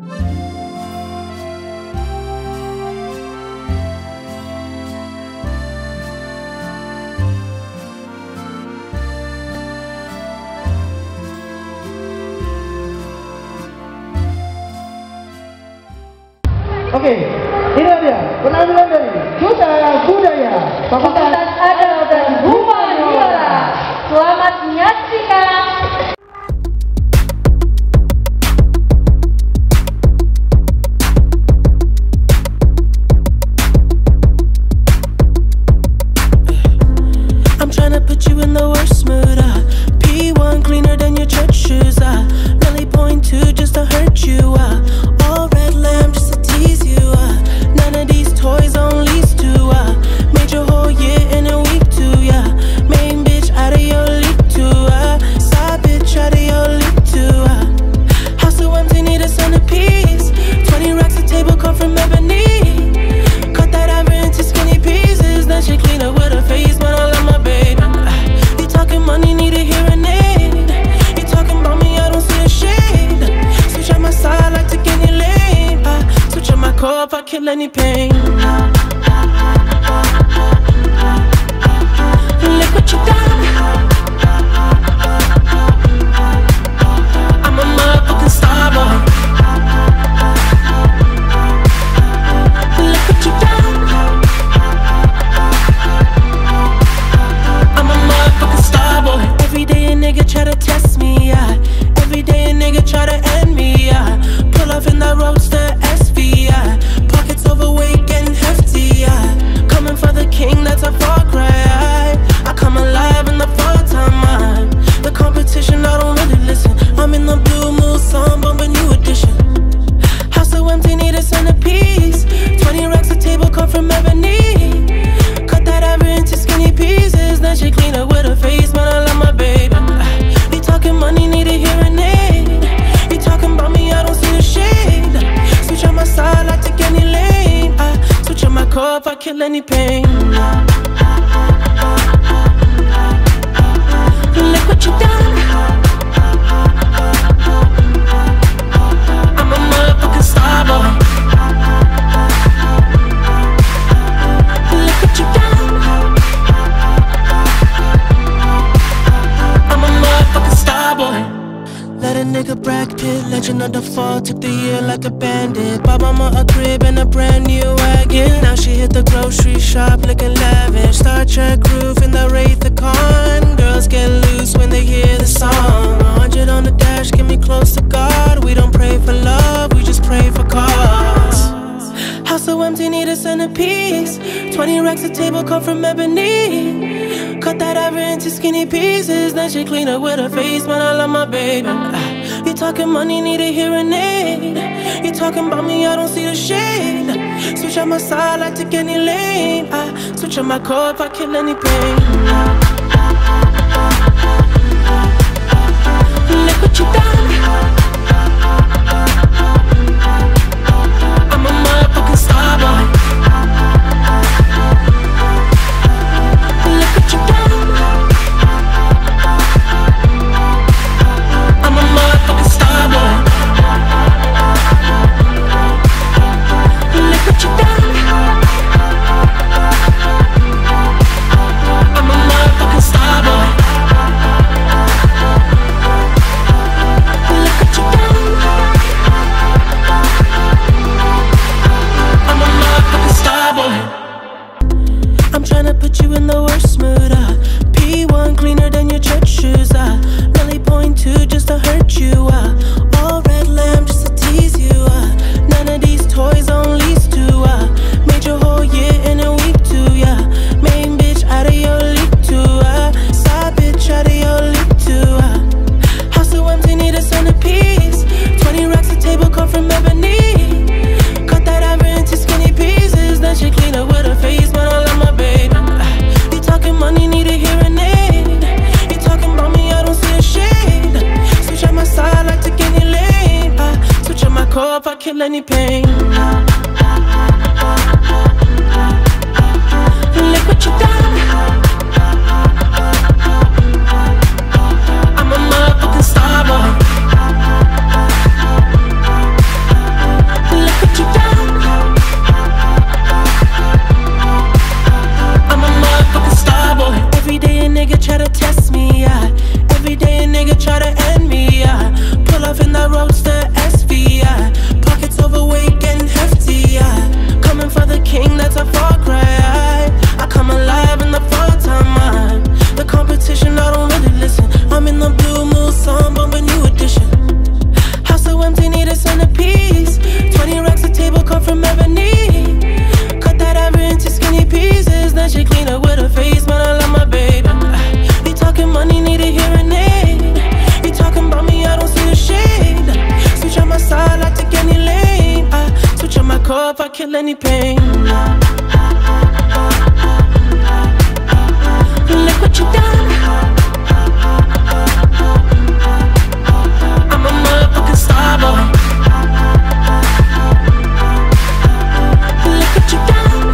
Oke, ini dia penampilan dari Duta Budaya Fakultas Adat dan Humaniora. Selamat menyaksikan. I'm trying to put you in the worst mood. P1 cleaner than your church shoes. Really point to just to hurt you. All red lamb just to tease you. None of these toys on lease to. Made your whole year in a week too. Yeah, main bitch out of your league too. Side bitch out of your league too. House so empty, need a centerpiece. 20 racks a table come from ebony. Cut that ever into skinny pieces. Then she clean up with her face, but I love my baby. You talking money, need a hearing aid. You talking about me, I don't see a shade. Switch on my side, like take any lane. Switch on my core if I kill any pain. Look what you done. I'm a motherfucking star boy. Look what you done. I'm a motherfucking star boy. Every day a nigga try to test me, yeah. Every day a nigga try to end me, yeah. Pull off in that roadster SV, yeah. Pockets overweight, getting hefty, yeah. Coming for the king, that's a far cry. I come alive in the fall time. The competition, I don't really listen. I'm in the blue moon, song, bumping new edition. House so empty, need a centerpiece. 20 racks a table come from ebony. Cut that ever into skinny pieces. Then she clean up with her face, man, I love my baby. You talking money, need a hearing aid. You talking about me, I don't see the shade. Switch on my side, I take any lane. Switch on my core if I kill any pain. Look what you done. I'm a motherfucking star boy. Look what you done. I'm a motherfucking star boy. Let a nigga Brad Pitt, legend of the fall. Took the year like a bandit. Bought mama a crib and a brand new wagon. Now she hit the grocery shop looking lavish. Star Trek roof in the Wraith the Con. Girls get loose when they hear the song. 100 on the dash, get me close to God. We don't pray for love, we just pray for cause. House so empty, need a centerpiece. 20 racks a table come from ebony. Cut that ever into skinny pieces. Then she clean up with her face, man, I love my baby. You talking money, need a hearing aid. You talking about me, I don't see the shade. Switch on my side, I take any lane. Switch on my core if I kill any pain. Look what you done. I'm a motherfucking star boy. Look what you done. I'm a motherfucking star boy. Look what you done. I'm a motherfucking star boy. Look what you done. I'm a motherfucking star boy. I'm tryna put you in the worst mood. P1 cleaner than your church shoes. Really point to just to hurt you. All red lamb just to tease you. None of these toys on lease to. Made your whole year in a week too. Yeah, main bitch out of your league too. Side bitch out of your league too. House so empty, need a centerpiece. 20 racks a table come from ebony. Cut that ever into skinny pieces. Then she clean up with her face, man, I love my baby. You talking money, need a hearing aid. You talking about me, I don't see a shade. Switch on my side, I take any lane. Switch on my core if I kill any pain. Look what you done. I'm a motherfucking star boy. core if I kill any pain. Look what you done. I'm a motherfucking star boy. Look what you done.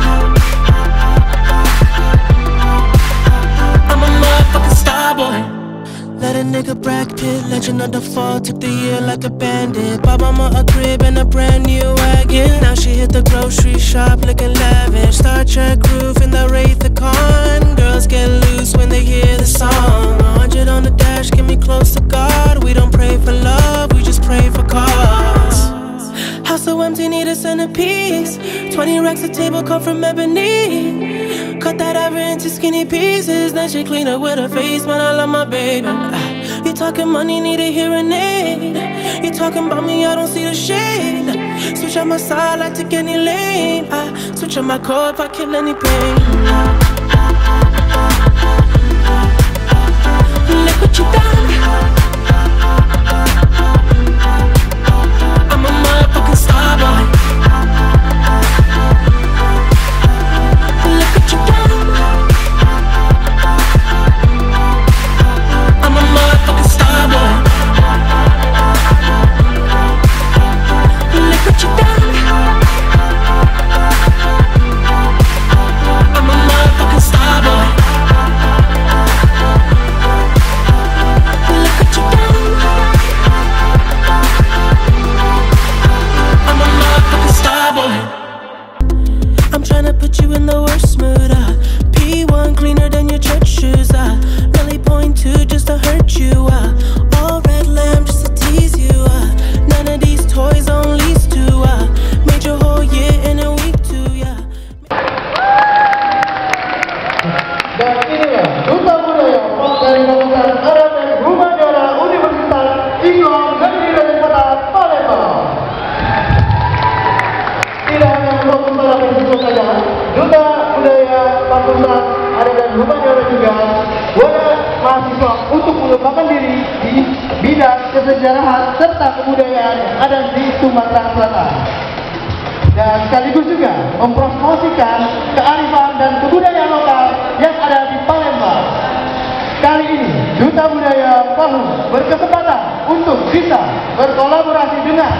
I'm a motherfucking star boy. Let a nigga Brad Pitt, legend of the fall, took the year like a bandit. Bought mama a crib and a brand new wagon. Now she hit the grocery shop looking lavish. Star Trek roof in the Wraith the Con. Girls get loose when they hear the song. 100 on the dash, get me close to God. We don't pray for love, we just pray for cause. House so empty, need a centerpiece. 20 racks of table come from ebony. Cut that ivory into skinny pieces. Then she clean up with her face, man, I love my baby. You talking money, need a hearing aid. You talking about me, I don't see the shade. Switch on my side, I take any lane. I switch on my core if I kill any pain. Look what you done. I'm a motherfucking star boy. Look what you done. I'm a motherfucking star boy. Look what you done. I'm a motherfucking star boy. Look what you done. I'm a motherfucking star boy. I'm tryna put you in the worst mood. P1 cleaner than your church shoes. Really point to just to hurt you. All red lamb just to tease you. None of these toys on lease to. Made your whole year in a week too, yeah. Dan inilah Duta Budaya dari Fakultas Adat dan Humaniora Universitas Islam Negeri Denpasar, Palembang. Tidak hanya untuk pada prinsip saja, Duta Budaya Fakultas Adat dan Humaniora juga wadah mahasiswa untuk mengembangkan diri di bidang kesejarahan serta kebudayaan yang ada di Sumatera Selatan. Dan sekaligus juga mempromosikan kearifan dan kebudayaan lokal yang ada di Palembang. Kali ini Duta Budaya PAHU berkesempatan untuk bisa berkolaborasi dengan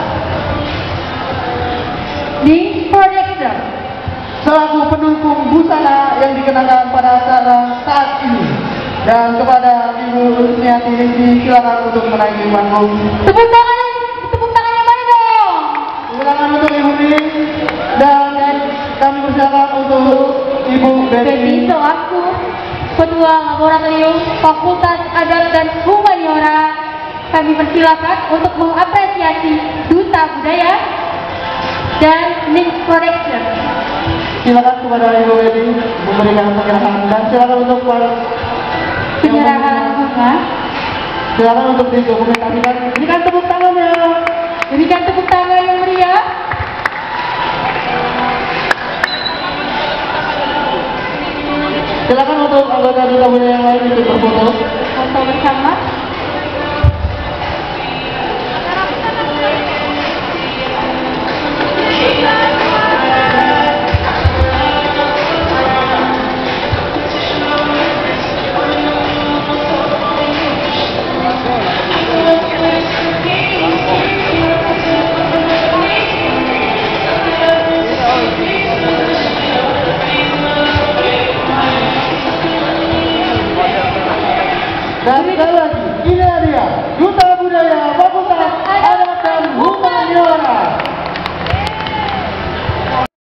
Ning Production selaku pendukung busana yang dikenakan pada acara saat ini. Dan kepada Ibu Rusmiati Rizky, silakan untuk menaiki panggung. Tepuk tangannya mana dong? Silakan untuk Ibu Rin dan kami persilakan untuk Ibu Betty selaku Ketua Laboratorium Fakultas Adat dan Humaniora. Kami persilakan untuk mengapresiasi Duta Budaya dan Ning Production. Silakan kepada Ibu Betty memberikan penyerahan dan silakan untuk penyerahan bunga. silakan untuk didokumentasikan. Berikan tepuk tangannya. Berikan tepuk tangan yang meriah. Silakan untuk anggota Duta Budaya yang lain ikut berfoto. Foto bersama.